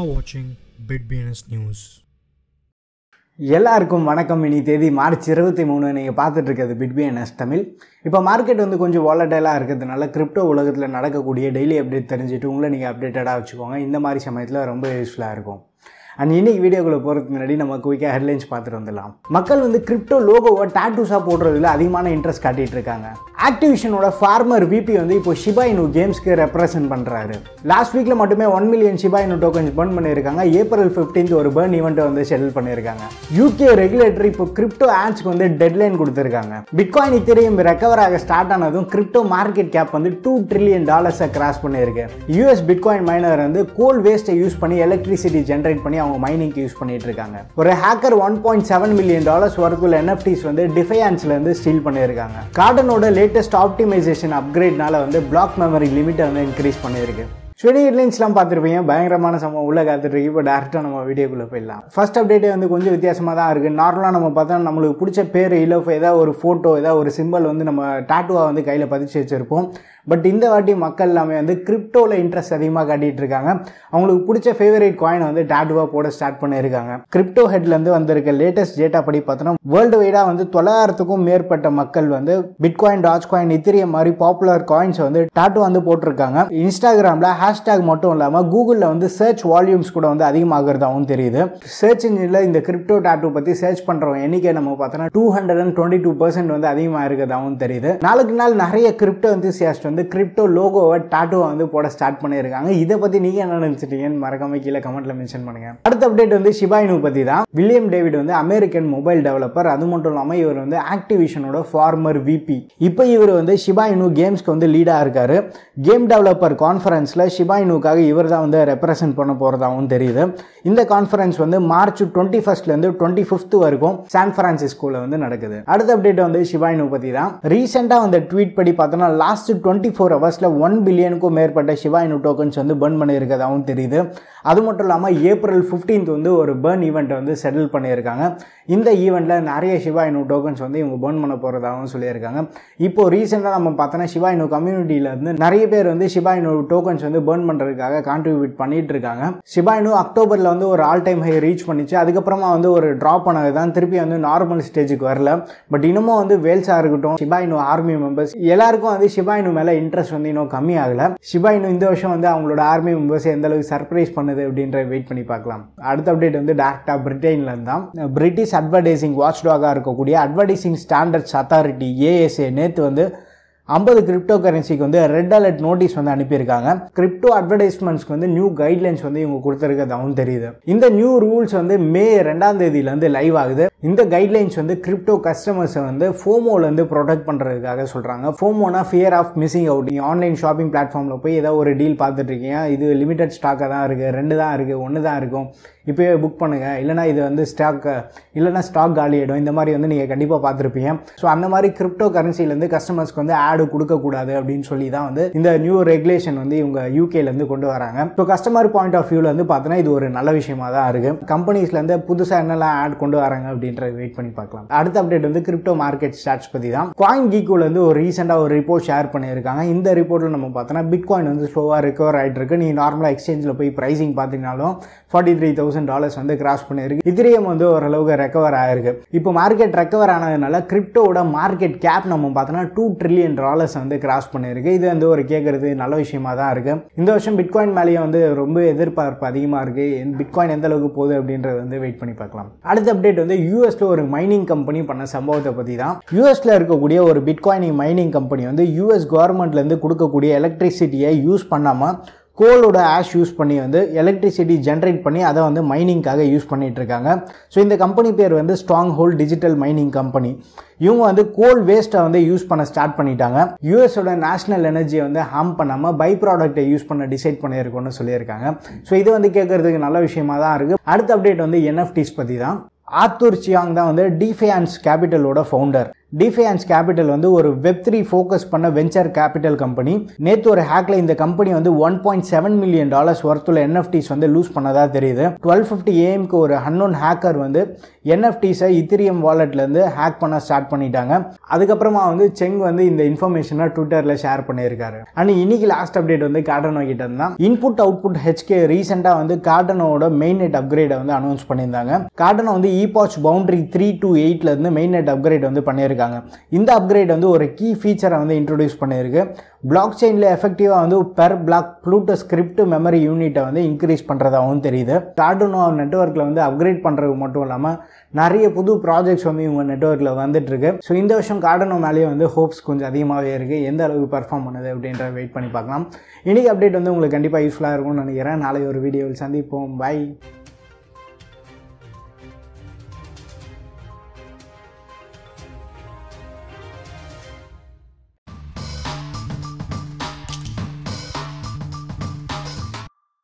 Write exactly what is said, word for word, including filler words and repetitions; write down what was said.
are watching Bitbns News. எல்லாருக்கும் வணக்கம். இனி தேதி மார்ச் இருபத்தி மூணு நீங்கள் பார்த்துட்டு இருக்கிறது பிட்பிஎன்எஸ் தமிழ். இப்போ மார்க்கெட் வந்து கொஞ்சம் வாலடைலாக இருக்கிறதுனால கிரிப்டோ உலகத்தில் நடக்கக்கூடிய டெய்லி அப்டேட் தெரிஞ்சுட்டு உங்களை நீங்கள் அப்டேட்டடாக வச்சுக்கோங்க. இந்த மாதிரி சமயத்தில் ரொம்ப யூஸ்ஃபுல்லாக இருக்கும். அண்ட் இன்னைக்கு வீடியோக்குள்ளே போகிறதுக்கு முன்னாடி நம்ம குயிக்காக ஹெட்லைன்ஸ் பார்த்துட்டு வந்துடலாம். மக்கள் வந்து கிரிப்டோ லோகோவை டாட்டூஸாக போடுறதுல அதிகமான இன்ட்ரெஸ்ட் காட்டிகிட்டு இருக்காங்க. ஆக்டிவிஷனோட ஃபார்மர் விபி வந்து இப்போ ஷிபா இனு கேம்ஸ்க்கு ரெப்ரசென்ட் பண்ணுறாரு. லாஸ்ட் வீக்கில் மட்டுமே one million Shiba Inu tokens burn பண்ணியிருக்காங்க. ஏப்ரல் ஃபிஃப்டீன்த் ஒரு பர்ன் ஈவெண்ட்டை வந்து ஷெட்யூல் பண்ணியிருக்காங்க. யூகே ரெகுலேட்டர் இப்போ கிரிப்டோ ஆட்ஸ்க்கு வந்து டெட்லைன் கொடுத்துருக்காங்க. பிட்காயின் இத்தீரியம் ரெக்கவர் ஆக ஸ்டார்ட் ஆனதும் கிரிப்டோ மார்க்கெட் கேப் வந்து டூ ட்ரில்லியன் டாலர்ஸை கிராஸ் பண்ணியிருக்கு. யூஎஸ் பிட்காயின் மைனர் வந்து கோல் வேஸ்ட்டை யூஸ் பண்ணி எலக்ட்ரிசிட்டி ஜென்ரேட் பண்ணி அவங்க மைனிங்க்கு யூஸ் பண்ணிட்டு இருக்காங்க. ஒரு hacker one point seven million dollars வரைக்குள்ள என்எஃப்டிஸ் வந்து டிஃபையான்ஸ்ல இருந்து ஸ்டீல் பண்ணியிருக்காங்க. கார்டனோட லேட்டஸ்ட் ஆப்டிமைசேஷன் அப்கிரேட்னால வந்து பிளாக் மெமரி லிமிட்டை வந்து இன்க்ரீஸ் பண்ணியிருக்கு. ஸ்வெடி ஹெட்லைன்ஸ்லாம் பார்த்துருப்பீங்க. பயங்கரமான சம்பவம் உள்ள காத்துட்ருக்கு. இப்போ டேரெக்டாக நம்ம வீடியோக்குள்ளே போயிடலாம். ஃபர்ஸ்ட் அப்டேட்டே வந்து கொஞ்சம் வித்தியாசமாக தான் இருக்குது. நார்மலாக நம்ம பார்த்தா நம்மளுக்கு பிடிச்ச பேர் இல்லை ஏதாவது ஒரு ஃபோட்டோ ஏதாவது ஒரு சிம்பிள் வந்து நம்ம டாட்டூவாக வந்து கையில் பதிச்சு வச்சுருப்போம். பட் இந்த வாட்டி மக்கள் எல்லாமே வந்து கிரிப்டோவில் இன்ட்ரெஸ்ட் அதிகமாக காட்டிகிட்டு இருக்காங்க. அவங்களுக்கு பிடிச்ச ஃபேவரேட் காயினை வந்து டாட்டூவாக போட ஸ்டார்ட் பண்ணியிருக்காங்க. கிரிப்டோ ஹெட்லேருந்து வந்திருக்க லேட்டஸ்ட் டேட்டா படி பார்த்தோன்னா வேர்ல்டு வைடாக வந்து தொள்ளாயிரத்துக்கும் மேற்பட்ட மக்கள் வந்து பிட்காயின், டாஜ் காயின், இத்தீரியம் மாதிரி பாப்புலர் காயின்ஸை வந்து டாட்டூ வந்து போட்டிருக்காங்க. இன்ஸ்டாகிராமில் ஹேஷ்டாக் மட்டும் இல்லாமல் கூகுளில் வந்து சர்ச் வால்யூம்ஸ் கூட வந்து அதிகமாகிறதாகவும் தெரியுது. சர்ச் இன்ஜினில் இந்த கிரிப்டோ டாட்டூ பற்றி சர்ச் பண்ணுறவங்க எண்ணிக்கை நம்ம பார்த்தோன்னா two hundred and twenty two percent வந்து அதிகமாக இருக்கிறதாகவும் தெரியுது. நாளுக்கு நாள் நிறைய கிரிப்டோ என்தூசியாஸ்ட் வந்து கிரிப்டோ லோகோவை டாட்டூவை வந்து போட ஸ்டார்ட் பண்ணியிருக்காங்க. இதை பற்றி நீங்க என்ன நினைச்சிட்டீங்கன்னு மறக்காம கீழே கமெண்ட்ல மென்ஷன் பண்ணுங்க. அடுத்த அப்டேட் வந்து ஷிபா இனு பத்தி தான். வில்லியம் டேவிட் வந்து அமெரிக்கன் மொபைல் டெவலப்பர். அது மட்டும் இல்லாமல் இவர் வந்து ஆக்டிவிஷனோட ஃபார்மர் விபி. இப்போ இவர் வந்து ஷிபா இனு கேம்ஸ்க்கு வந்து லீடா இருக்காரு. கேம் டெவலப்பர் கான்ஃபரன்ஸ்ல ஷிபா இனுக்காக இவர் தான் வந்து ரெப்ரசென்ட் பண்ண போறதாகவும் தெரியுது. இந்த கான்ஃபரன்ஸ் வந்து மார்ச் டுவெண்ட்டி ஃபர்ஸ்ட்ல இருந்து டுவெண்ட்டி ஃபிஃப்த் வரைக்கும் சான் பிரான்சிஸ்கோல வந்து நடக்குது. அடுத்த அப்டேட் வந்து ஷிபா இனு பத்தி தான். ரீசெண்டா வந்து ட்வீட் படி பார்த்தோம்னா லாஸ்ட் டுவெண்ட்டி ஃபோர் ஹவர்ஸ்ல ஒன் பில்லியனுக்கும் மேற்பட்ட ஷிபா இனு டோக்கன்ஸ் வந்து பர்ன் பண்ணியிருக்கதாகவும் தெரியுது. அது மட்டும் இல்லாமல் ஏப்ரல் ஃபிஃப்டீன்த் வந்து ஒரு பர்ன் ஈவெண்ட்டை வந்து செட்டில் பண்ணியிருக்காங்க. இந்த ஈவெண்ட்டில் நிறைய ஷிபா இனு டோக்கன்ஸ் வந்து இவங்க பர்ன் பண்ண போகிறதாகவும் சொல்லியிருக்காங்க. இப்போ ரீசெண்டாக நம்ம பார்த்தோன்னா ஷிபா இனு கம்யூனிட்டியில் இருந்து நிறைய பேர் வந்து ஷிபா இனு டோக்கன்ஸ் வந்து பர்ன் பண்ணுறதுக்காக கான்ட்ரிபியூட் பண்ணிட்டு இருக்காங்க. ஷிபா இனு அக்டோபரில் வந்து ஒரு ஆல் டைம் ஹை ரீச் பண்ணிச்சு. அதுக்கப்புறமா வந்து ஒரு ட்ராப் பண்ணது தான் திருப்பி வந்து நார்மல் ஸ்டேஜுக்கு வரல. பட் இன்னமும் வந்து வேல்ஸாக இருக்கட்டும், ஷிபா இனு ஆர்மி மெம்பர்ஸ் எல்லாருக்கும் வந்து ஷிபா இனு மேலே இன்ட்ரெஸ்ட் வந்து இன்னும் கம்மியாகல. ஷிபா இனு இந்த வருஷம் வந்து அவங்களோட ஆர்மி மெம்பர்ஸ் எந்த அளவுக்கு சர்ப்ரைஸ் பண்ணுது அப்படின்ற வெயிட் பண்ணி பார்க்கலாம். அடுத்த அப்டேட் வந்து டாக்டா பிரிட்டன்ல இருந்தான். பிரிட்டிஷ் அட்வர்டைசிங் வாட்ச் டாகா இருக்கக்கூடிய அட்வர்டைசிங் ஸ்டாண்டர்ட்ஸ் அத்தாரிட்டி ஏஎஸ்ஏ நேற்று வந்து ஐம்பது கிரிப்டோ கரன்சிக்கு வந்து ரெட் அலர்ட் நோட்டீஸ் வந்து அனுப்பியிருக்காங்க. கிரிப்டோ அட்வர்டைஸ்மெண்ட்ஸ்க்கு வந்து நியூ கைட்லைன்ஸ் வந்து இவங்க கொடுத்துருக்கதாகவும் தெரியுது. இந்த நியூ ரூல்ஸ் வந்து மே ரெண்டாம் தேதியில வந்து லைவ் ஆகுது. இந்த கைட்லைன்ஸ் வந்து கிரிப்டோ கஸ்டமர்ஸை வந்து ஃபோமோல இருந்து ப்ரொடெக்ட் பண்றதுக்காக சொல்றாங்க. ஃபோமோனா ஃபியர் ஆஃப் மிஸ்ஸிங் அவுட். நீங்க ஆன்லைன் ஷாப்பிங் பிளாட்ஃபார்ம்ல போய் ஏதாவது ஒரு டீல் பார்த்துட்டு இருக்கீங்க, இது லிமிடெட் ஸ்டாக்காக தான் இருக்கு, ரெண்டு தான் இருக்கு, ஒன்று தான் இருக்கும், இப்போயே புக் பண்ணுங்க, இல்லைனா இது வந்து ஸ்டாக் இல்லைனா ஸ்டாக் காலியிடும், இந்த மாதிரி வந்து நீங்கள் கண்டிப்பாக பார்த்துருப்பீங்க. ஸோ அந்த மாதிரி கிரிப்டோ கரன்சிலேருந்து கஸ்டமர்ஸ்க்கு வந்து ஆடு கொடுக்கக்கூடாது அப்படின்னு சொல்லி தான் வந்து இந்த நியூ ரெகுலேஷன் வந்து இவங்க யூகேலேருந்து கொண்டு வராங்க. ஸோ கஸ்டமர் பாயிண்ட் ஆஃப் வியூவில் வந்து பார்த்தோன்னா இது ஒரு நல்ல விஷயமா தான் இருக்கு. கம்பெனிஸ்லேருந்து புதுசாக என்னெல்லாம் ஆட் கொண்டு வராங்க அப்படின்றத வெயிட் பண்ணி பார்க்கலாம். அடுத்த அப்டேட் வந்து கிரிப்டோ மார்க்கெட் ஸ்டாட்ஸ் பற்றி தான். காயின் கீக்குல இருந்து ஒரு ரீசெண்டாக ஒரு ரிப்போர்ட் ஷேர் பண்ணியிருக்காங்க. இந்த ரிப்போர்ட்டில் நம்ம பார்த்தோன்னா பிட்காயின் வந்து ஸ்லோவாக ரிகவர் ஆகிட்டு இருக்கு. நீங்கள் நார்மலாக எக்ஸ்சேஞ்சில் போய் ப்ரைசிங் பார்த்தீங்கன்னாலும் ஃபார்ட்டி த்ரீ தௌசண்ட் டாலர்ஸ் வந்து கிராஸ் பண்ணியிருக்கு. இத்தீரியம் வந்து ஓரளவுக்கு ரெக்கவர் ஆயிருக்கு. இப்போ மார்க்கெட் ரெக்கவர் ஆனதுனால கிரிப்டோட மார்க்கெட் கேப் நம்ம பார்த்தோன்னா டூ ட்ரில்லியன் டாலர்ஸ் வந்து கிராஸ் பண்ணியிருக்கு. இது வந்து ஒரு கேட்கறது நல்ல விஷயமா தான் இருக்கு. இந்த வருஷம் பிட்காயின் மேலேயே வந்து ரொம்ப எதிர்பார்ப்பு அதிகமாக இருக்கு. பிட்காயின் எந்த அளவுக்கு போகுது அப்படின்றத வந்து வெயிட் பண்ணி பார்க்கலாம். அடுத்த அப்டேட் வந்து யூஎஸ்ல ஒரு மைனிங் கம்பெனி பண்ண சம்பவத்தை பற்றி தான். யூஎஸ்ல இருக்கக்கூடிய ஒரு பிட்காயின் மைனிங் கம்பெனி வந்து யூஎஸ் கவர்மெண்ட்ல இருந்து கொடுக்கக்கூடிய எலக்ட்ரிசிட்டியை யூஸ் பண்ணாம கோலோட ஆஷ் யூஸ் பண்ணி வந்து எலக்ட்ரிசிட்டி ஜென்ரேட் பண்ணி அதை வந்து மைனிங்காக யூஸ் பண்ணிட்டு இருக்காங்க. ஸோ இந்த கம்பெனி பேர் வந்து Stronghold digital mining company. இவங்க வந்து கோல் வேஸ்ட்டை வந்து யூஸ் பண்ண ஸ்டார்ட் பண்ணிட்டாங்க. யூஎஸோட நேஷனல் எனர்ஜியை வந்து ஹார்ம் பண்ணாமல் பை ப்ராடக்ட்டை யூஸ் பண்ண டிசைட் பண்ணியிருக்கோன்னு சொல்லியிருக்காங்க. ஸோ இது வந்து கேட்கறதுக்கு நல்ல விஷயமா தான் இருக்கு. அடுத்த அப்டேட் வந்து என்எஃப்டிஸ் பற்றி தான். ஆத்தூர் சியாங் தான் வந்து டிஃபையான்ஸ் கேபிட்டலோட ஃபவுண்டர். டிஃபைனான்ஸ் கேபிட்டல் வந்து ஒரு வெப் த்ரீ ஃபோக்கஸ் பண்ண வெஞ்சர் கேபிட்டல் கம்பெனி. நேற்று ஒரு ஹேக்ல இந்த கம்பெனி வந்து one point seven million dollars ஒர்த்துள்ள என்எஃப்டிஸ் வந்து லூஸ் பண்ணதா தெரியுது. டுவெல் ஃபிஃப்டி ஏஎம்க்கு ஒரு அன்னோன் ஹேக்கர் வந்து என்எஃப்டிஸை இத்திரியம் வாலெட்லேருந்து ஹேக் பண்ண ஸ்டார்ட் பண்ணிட்டாங்க. அதுக்கப்புறமா வந்து செங் வந்து இந்த இன்ஃபர்மேஷனை ட்விட்டரில் ஷேர் பண்ணியிருக்காரு. அண்ட் இன்னைக்கு லாஸ்ட் அப்டேட் வந்து கார்டனோ கிட்ட இருந்தால் இன்புட் அவுட்புட் ஹெச்கே ரீசெண்டாக வந்து கார்டனோட மெயின் நெட் அப்கிரேடை வந்து அனௌன்ஸ் பண்ணியிருந்தாங்க. கார்டனோ வந்து ஈபாச் பவுண்டரி த்ரீ டூ எயிட்லேருந்து மெயின் நெட் அப்கிரேட் வந்து பண்ணியிருக்காங்க. இந்த அப்கிரேட் வந்து ஒரு கீ ஃபீச்சரை வந்து இன்ட்ரோடியூஸ் பண்ணியிருக்கு. பிளாக் செயினில் எஃபெக்டிவாக வந்து per block Plutus script memory யூனிட்டை வந்து இன்க்ரீஸ் பண்ணுறதாகவும் தெரியுது. கார்டனோ நெட்வொர்க்கில் வந்து அப்கிரேட் பண்ணுறது மட்டும் இல்லாமல் நிறைய புது ப்ராஜெக்ட்ஸ் வந்து இவங்க நெட்வொர்க்கில் வந்துட்டுருக்கு. ஸோ இந்த வருஷம் கார்டனோ மேலேயே வந்து ஹோப்ஸ் கொஞ்சம் அதிகமாகவே இருக்குது. எந்த அளவுக்கு பர்ஃபார்ம் பண்ணுது அப்படின்ற வெயிட் பண்ணி பார்க்கலாம். இன்றைக்கி அப்டேட் வந்து உங்களுக்கு கண்டிப்பாக யூஸ்ஃபுல்லாக இருக்கும்னு நினைக்கிறேன். நாளை ஒரு வீடியோவில் சந்திப்போம். பை.